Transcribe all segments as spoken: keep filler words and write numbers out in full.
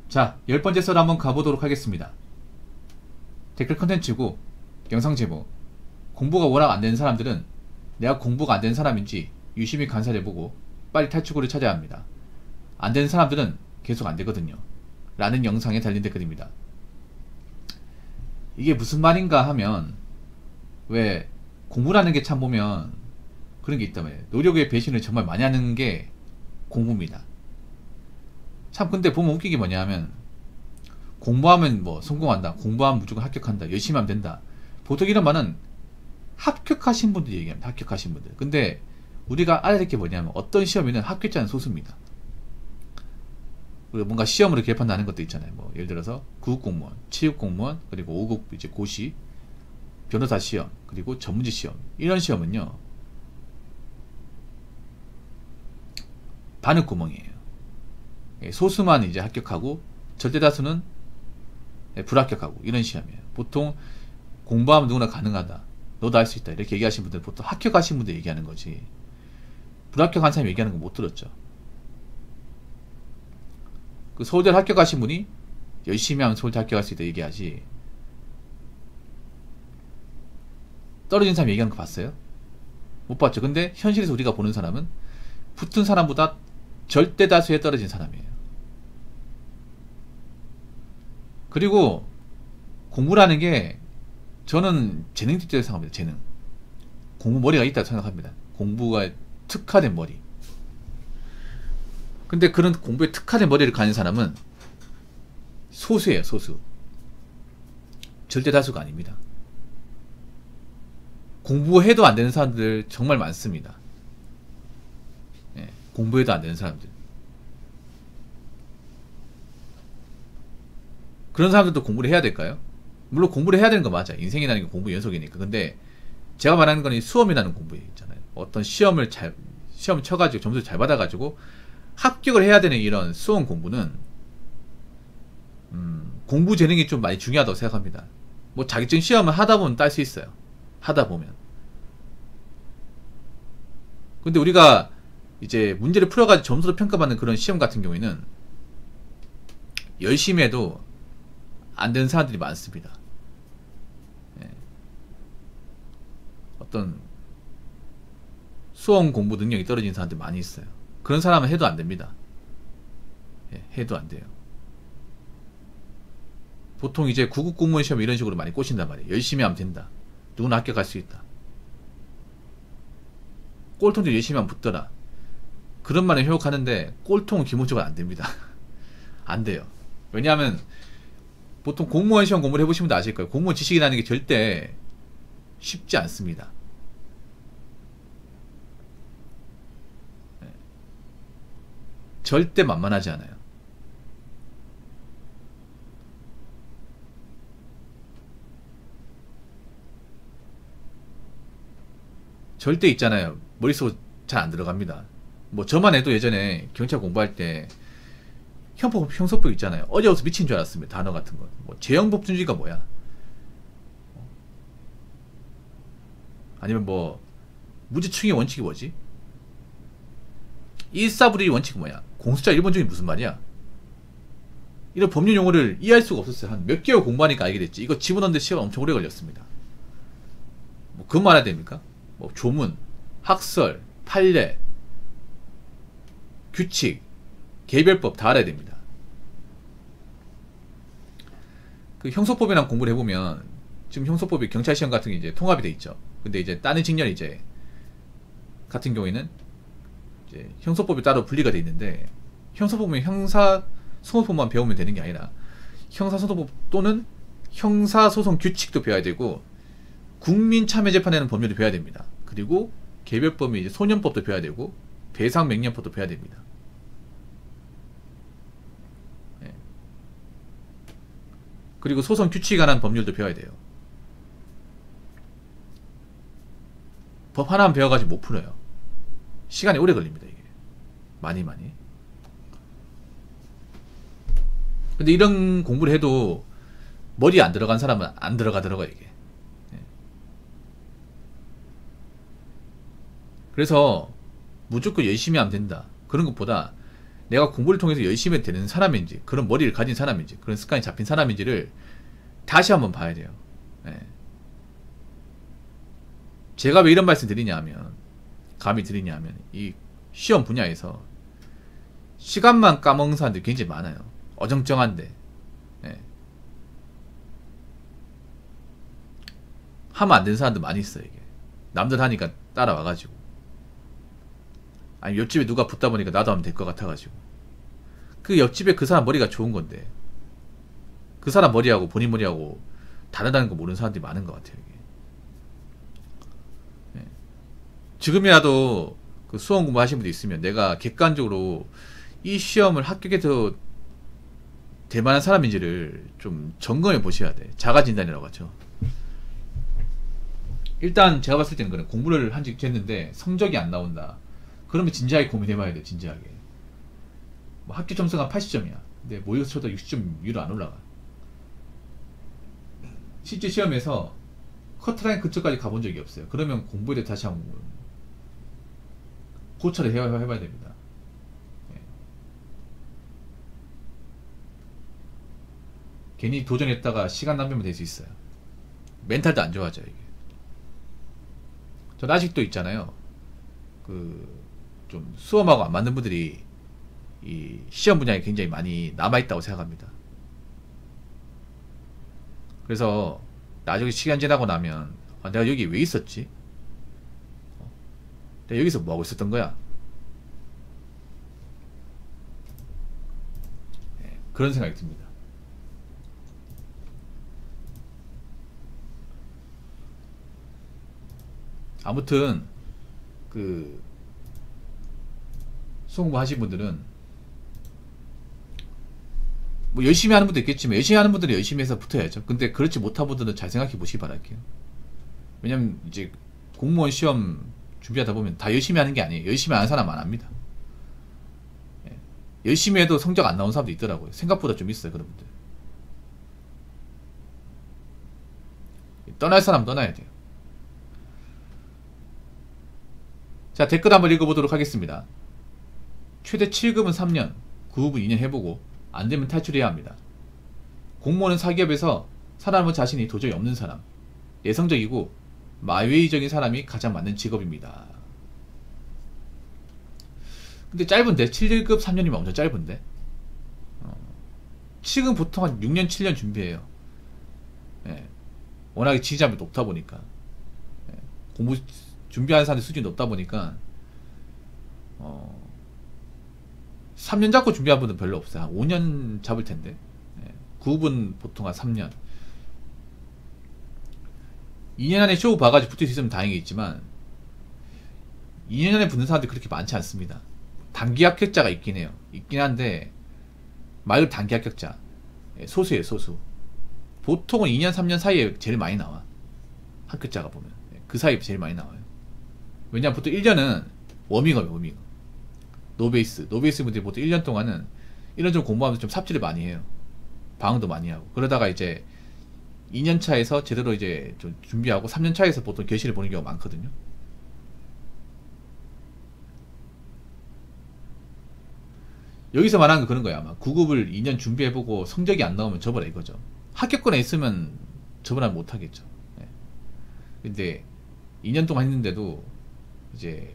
자, 열 번째 썰 한번 가보도록 하겠습니다. 댓글 컨텐츠고 영상 제목, 공부가 워낙 안 되는 사람들은 내가 공부가 안 되는 사람인지 유심히 관찰해보고 빨리 탈출구를 찾아야 합니다. 안 되는 사람들은 계속 안 되거든요. 라는 영상에 달린 댓글입니다. 이게 무슨 말인가 하면, 왜 공부라는 게 참 보면 그런 게 있단 말이에요. 노력의 배신을 정말 많이 하는 게 공부입니다. 참 근데 보면 웃기게 뭐냐 하면, 공부하면 뭐 성공한다, 공부하면 무조건 합격한다, 열심히 하면 된다, 보통 이런 말은 합격하신 분들이 얘기합니다. 합격하신 분들. 근데 우리가 알아야 될 게 뭐냐면, 어떤 시험에는 합격자는 소수입니다. 우리가 뭔가 시험으로 개판나는 것도 있잖아요. 뭐 예를 들어서 구급공무원, 치육공무원, 그리고 오급 이제 고시, 변호사 시험, 그리고 전문직 시험, 이런 시험은요 바늘구멍이에요. 소수만 이제 합격하고 절대 다수는 불합격하고, 이런 시험이에요. 보통 공부하면 누구나 가능하다, 너도 할 수 있다, 이렇게 얘기하신 분들 보통 합격하신 분들 얘기하는 거지, 불합격한 사람이 얘기하는 거 못 들었죠. 그 서울대 합격하신 분이 열심히 하면 서울대 합격할 수 있다 얘기하지, 떨어진 사람 얘기하는 거 봤어요? 못 봤죠. 근데 현실에서 우리가 보는 사람은 붙은 사람보다 절대 다수에 떨어진 사람이에요. 그리고 공부라는 게 저는 재능 직접 생각합니다. 재능. 공부 머리가 있다고 생각합니다. 공부가 특화된 머리. 근데 그런 공부에 특화된 머리를 가진 사람은 소수예요. 소수. 절대 다수가 아닙니다. 공부해도 안 되는 사람들 정말 많습니다. 예, 공부해도 안 되는 사람들. 그런 사람들도 공부를 해야 될까요? 물론 공부를 해야 되는 거 맞아. 인생이라는 게 공부 연속이니까. 근데 제가 말하는 건 이 수험이라는 공부 있잖아요. 어떤 시험을 잘, 시험 쳐가지고 점수를 잘 받아가지고 합격을 해야 되는 이런 수험 공부는 음, 공부 재능이 좀 많이 중요하다고 생각합니다. 뭐 자격증 시험을 하다 보면 딸 수 있어요. 하다 보면. 근데 우리가 이제 문제를 풀어가지고 점수를 평가받는 그런 시험 같은 경우에는 열심히 해도 안 되는 사람들이 많습니다. 예. 어떤 수험 공부 능력이 떨어진 사람들 많이 있어요. 그런 사람은 해도 안 됩니다. 예, 해도 안 돼요. 보통 이제 구급 공무원 시험 이런 식으로 많이 꼬신단 말이에요. 열심히 하면 된다, 누구나 합격할 수 있다, 꼴통도 열심히 하면 붙더라, 그런 말에 효력하는데 꼴통은 기본적으로 안 됩니다. 안 돼요. 왜냐하면 보통 공무원 시험 공부를 해보신 분도 아실 거예요. 공무원 지식이라는 게 절대 쉽지 않습니다. 네. 절대 만만하지 않아요. 절대 있잖아요, 머릿속 잘 안 들어갑니다. 뭐 저만 해도 예전에 경찰 공부할 때 형법, 형소법 있잖아요. 어려워서 미친 줄 알았습니다. 단어 같은 거. 뭐 재형법준지가 뭐야? 아니면 뭐 무지충의 원칙이 뭐지? 일사불일의 원칙이 뭐야? 공수자 일본중이 무슨 말이야? 이런 법률 용어를 이해할 수가 없었어요. 한 몇 개월 공부하니까 알게 됐지. 이거 집어넣는데 시간 엄청 오래 걸렸습니다. 뭐 그건 말해야 됩니까? 뭐 조문, 학설, 판례, 규칙, 개별법 다 알아야 됩니다. 그 형소법이랑 공부를 해보면, 지금 형소법이 경찰 시험 같은 게 이제 통합이 돼 있죠. 근데 이제 다른 직렬 이제 같은 경우에는 이제 형소법이 따로 분리가 돼 있는데, 형소법은 형사소송법만 배우면 되는 게 아니라 형사소송법 또는 형사소송 규칙도 배워야 되고, 국민참여재판에는 법률을 배워야 됩니다. 그리고 개별법이 이제 소년법도 배워야 되고, 배상명령법도 배워야 됩니다. 네. 그리고 소송 규칙에 관한 법률도 배워야 돼요. 법 하나만 배워가지고 못 풀어요. 시간이 오래 걸립니다. 이게 많이 많이. 근데 이런 공부를 해도 머리에 안 들어간 사람은 안 들어가더라고요, 이게. 네. 그래서 무조건 열심히 하면 된다, 그런 것보다 내가 공부를 통해서 열심히 되는 사람인지, 그런 머리를 가진 사람인지, 그런 습관이 잡힌 사람인지를 다시 한번 봐야 돼요. 예. 제가 왜 이런 말씀 드리냐 하면, 감히 드리냐 하면, 이 시험 분야에서 시간만 까먹는 사람들이 굉장히 많아요. 어정쩡한데. 예. 하면 안 되는 사람도 많이 있어요, 이게. 남들 하니까 따라와가지고. 아니, 옆집에 누가 붙다 보니까 나도 하면 될 것 같아가지고. 그 옆집에 그 사람 머리가 좋은 건데, 그 사람 머리하고 본인 머리하고 다르다는 거 모르는 사람들이 많은 것 같아요, 이게. 예. 지금이라도 그 수험 공부 하신 분도 있으면 내가 객관적으로 이 시험을 합격해서 될 만한 사람인지를 좀 점검해 보셔야 돼. 자가진단이라고 하죠. 일단 제가 봤을 때는 그래. 공부를 한지 됐는데 성적이 안 나온다. 그러면 진지하게 고민해 봐야 돼. 진지하게. 뭐 합격 점수가 팔십 점이야. 근데 모의고사 쳐도 육십 점 위로 안 올라가. 실제 시험에서 커트라인 근처까지 가본 적이 없어요. 그러면 공부에 대해 다시 한번 고찰을 해야, 해봐야 됩니다. 네. 괜히 도전했다가 시간 낭비만 될 수 있어요. 멘탈도 안 좋아져요, 이게. 전 아직도 있잖아요. 그, 좀 수험하고 안 맞는 분들이 이 시험 분야에 굉장히 많이 남아있다고 생각합니다. 그래서 나중에 시간 지나고 나면 아, 내가 여기 왜 있었지? 어? 내가 여기서 뭐하고 있었던 거야? 네, 그런 생각이 듭니다. 아무튼 그 수험 공부 하신 분들은 뭐 열심히 하는 분도 있겠지만 열심히 하는 분들은 열심히 해서 붙어야죠. 근데 그렇지 못한 분들은 잘 생각해 보시기 바랄게요. 왜냐면 이제 공무원 시험 준비하다 보면 다 열심히 하는 게 아니에요. 열심히 하는 사람 안 합니다. 예. 열심히 해도 성적 안 나오는 사람도 있더라고요. 생각보다 좀 있어요, 그런 분들. 떠날 사람 떠나야 돼요. 자, 댓글 한번 읽어보도록 하겠습니다. 최대 칠 급은 삼 년, 구 급은 이 년 해보고 안되면 탈출해야 합니다. 공무원은 사기업에서 살아남을 자신이 도저히 없는 사람, 내성적이고 마웨이적인 사람이 가장 맞는 직업입니다. 근데 짧은데? 칠 급 삼 년이면 엄청 짧은데? 어, 지금 보통 한 육 년 칠 년 준비해요. 예. 워낙에 지지자율이 높다 보니까, 예. 공부 준비하는 사람들 수준이 높다 보니까 어, 삼 년 잡고 준비한 분은 별로 없어요. 한 오 년 잡을 텐데. 예. 구 급은 보통 한 삼 년. 이 년 안에 쇼 봐가지고 붙을 수 있으면 다행이겠지만 이 년 안에 붙는 사람들이 그렇게 많지 않습니다. 단기 합격자가 있긴 해요. 있긴 한데 말 그대로 단기 합격자. 예, 소수예요, 소수. 보통은 이 년 삼 년 사이에 제일 많이 나와. 합격자가 보면. 예, 그 사이에 제일 많이 나와요. 왜냐면 보통 일 년은 워밍업이에요, 워밍업. 노베이스. 노베이스 분들이 보통 일 년 동안은 일 년 좀 공부하면서 좀 삽질을 많이 해요. 방황도 많이 하고. 그러다가 이제 이 년 차에서 제대로 이제 좀 준비하고 삼 년 차에서 보통 결실을 보는 경우가 많거든요. 여기서 말하는 건 그런 거야. 아마 구 급을 이 년 준비해보고 성적이 안 나오면 접어라 이거죠. 합격권에 있으면 접어라 못하겠죠. 네. 근데 이 년 동안 했는데도 이제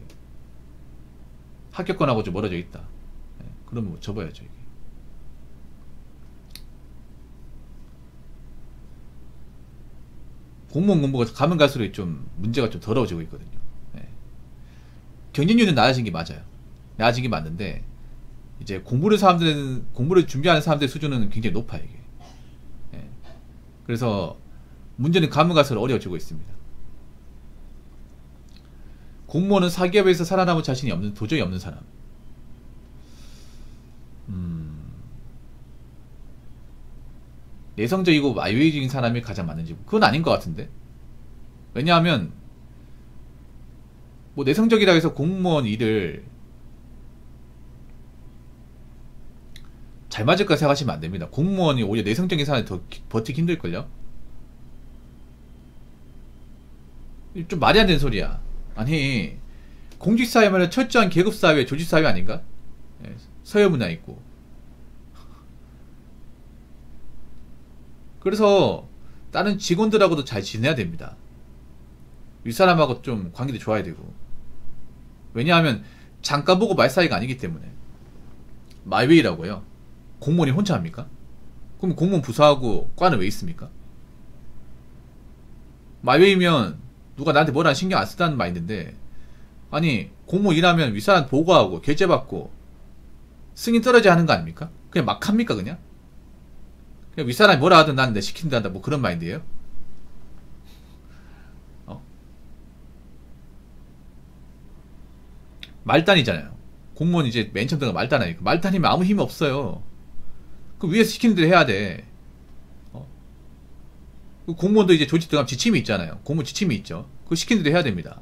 합격권하고 좀 멀어져 있다. 네. 그러면 뭐 접어야죠, 이게. 공무원 공부가 가면 갈수록 좀 문제가 좀 더러워지고 있거든요. 네. 경쟁률은 낮아진 게 맞아요. 낮아진 게 맞는데 이제 공부를 사람들은 공부를 준비하는 사람들의 수준은 굉장히 높아요, 이게. 네. 그래서 문제는 가면 갈수록 어려워지고 있습니다. 공무원은 사기업에서 살아남을 자신이 없는, 도저히 없는 사람. 음... 내성적이고 마이웨이적인 사람이 가장 맞는 직업. 그건 아닌 것 같은데. 왜냐하면 뭐 내성적이라 해서 공무원 일을 잘 맞을 까 생각하시면 안 됩니다. 공무원이 오히려 내성적인 사람이 더 버티기 힘들걸요. 좀 말이 안 되는 소리야. 아니 공직사회면 철저한 계급사회, 조직사회 아닌가? 예. 서여문화 있고. 그래서 다른 직원들하고도 잘 지내야 됩니다. 윗사람하고 좀 관계도 좋아야 되고. 왜냐하면 잠깐 보고 말 사이가 아니기 때문에. 마이웨이라고요. 공무원이 혼자 합니까? 그럼 공무원 부서하고 과는 왜 있습니까? 마이웨이면 누가 나한테 뭐라 신경 안 쓰다는 마인드인데, 아니 공무원 일하면 윗사람 보고하고 결제받고 승인 떨어져야 하는 거 아닙니까? 그냥 막 합니까 그냥? 그냥 윗사람이 뭐라 하든 난 내 시킨다 한다 뭐 그런 마인드예요? 어? 말단이잖아요. 공무원 이제 맨 처음 들어가 말단하니까. 말단이면 아무 힘이 없어요. 그 위에서 시키는 대로 해야 돼. 어? 그 공무원도 이제 조직 들어가면 지침이 있잖아요. 공무원 지침이 있죠. 그거 시키는 대로 해야 됩니다.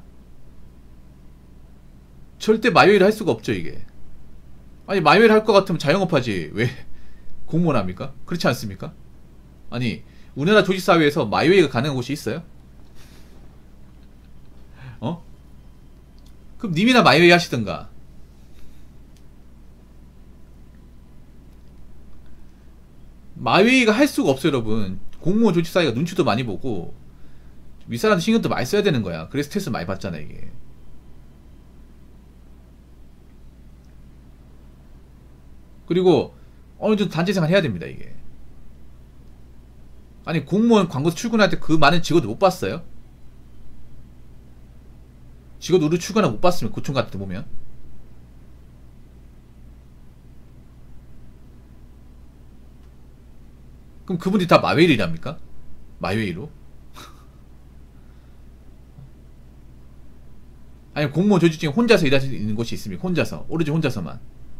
절대 마이웨이를 할 수가 없죠 이게. 아니 마이웨이를 할 것 같으면 자영업하지 왜 공무원 합니까? 그렇지 않습니까? 아니 우리나라 조직사회에서 마이웨이가 가능한 곳이 있어요? 어? 그럼 님이나 마이웨이 하시던가. 마이웨이가 할 수가 없어요 여러분. 공무원 조직사회가 눈치도 많이 보고 윗사람한테 신경도 많이 써야 되는 거야. 그래서 스트레스 많이 받잖아 이게. 그리고 어느 정도 단체생활 해야 됩니다 이게. 아니 공무원 광고서 출근할 때 그 많은 직원들 못 봤어요? 직원 우리 출근하고 못 봤으면 고충 같은 데 보면. 그럼 그분들이 다 마이웨이를 일합니까? 마이웨이로? 아니 공무원 조직 중에 혼자서 일할 수 있는 곳이 있습니까? 혼자서 오로지 혼자서만.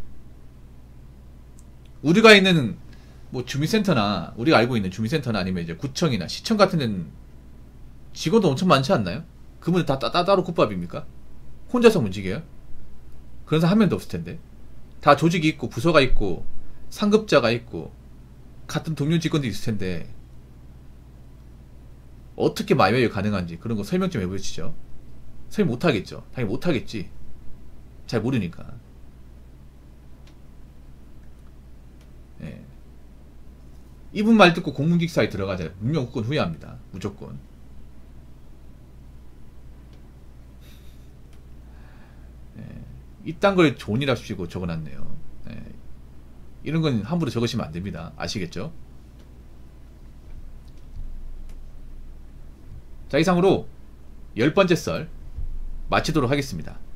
우리가 있는 뭐 주민센터나 우리가 알고 있는 주민센터나 아니면 이제 구청이나 시청 같은 데는 직원도 엄청 많지 않나요? 그분들 다 따, 따, 따로 국밥입니까? 혼자서 움직여요? 그런 사람 한 명도 없을 텐데. 다 조직이 있고 부서가 있고 상급자가 있고 같은 동료 직원도 있을 텐데 어떻게 마이웨이가 가능한지 그런 거 설명 좀 해보시죠. 설명 못하겠죠. 당연히 못하겠지. 잘 모르니까. 예. 이분 말 듣고 공문기사에 들어가자. 무조건 후회합니다. 무조건. 예. 이딴 걸 존이랍시고 적어놨네요. 예. 이런 건 함부로 적으시면 안 됩니다. 아시겠죠? 자, 이상으로 열 번째 썰 마치도록 하겠습니다.